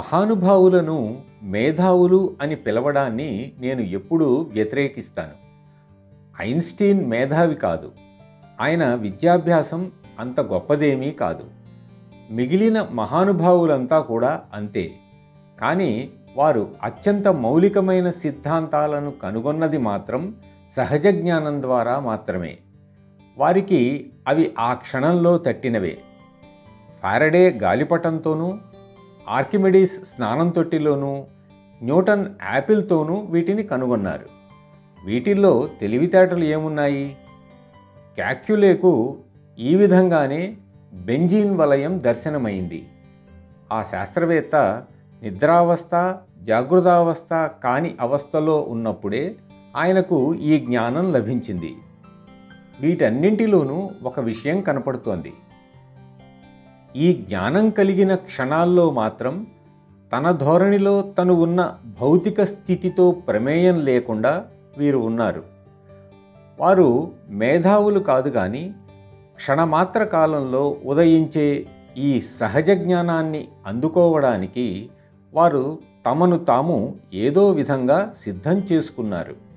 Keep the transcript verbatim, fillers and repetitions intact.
మహానుభావులను మేధావులు అని పిలవడాన్ని నేను ఎప్పుడూ వ్యతిరేకిస్తాను. ఐన్స్టీన్ మేధావి కాదు. ఆయన విద్యాభ్యాసం అంత గొప్పదేమీ కాదు. మిగిలిన మహానుభావులంతా కూడా అంతే. కానీ వారు అత్యంత మౌలికమైన సిద్ధాంతాలను కనుగొన్నది మాత్రం సహజ జ్ఞానం ద్వారా మాత్రమే. వారికి అవి ఆ క్షణంలో తట్టినవే. ఫారడే గాలిపటంతోనూ, ఆర్కిమెడీస్ స్నానం తొట్టిలోనూ, న్యూటన్ యాపిల్తోనూ వీటిని కనుగొన్నారు. వీటిల్లో తెలివితేటలు ఏమున్నాయి? క్యాల్క్యులేకు ఈ విధంగానే బెంజీన్ వలయం దర్శనమైంది. ఆ శాస్త్రవేత్త నిద్రావస్థ, జాగృతావస్థ కాని అవస్థలో ఉన్నప్పుడే ఆయనకు ఈ జ్ఞానం లభించింది. వీటన్నింటిలోనూ ఒక విషయం కనపడుతోంది. ఈ జ్ఞానం కలిగిన క్షణాల్లో మాత్రం తన ధోరణిలో తను ఉన్న భౌతిక స్థితితో ప్రమేయం లేకుండా వీరు ఉన్నారు. వారు మేధావులు కాదు కానీ క్షణమాత్ర కాలంలో ఉదయించే ఈ సహజ జ్ఞానాన్ని అందుకోవడానికి వారు తమను తాము ఏదో విధంగా సిద్ధం చేసుకున్నారు.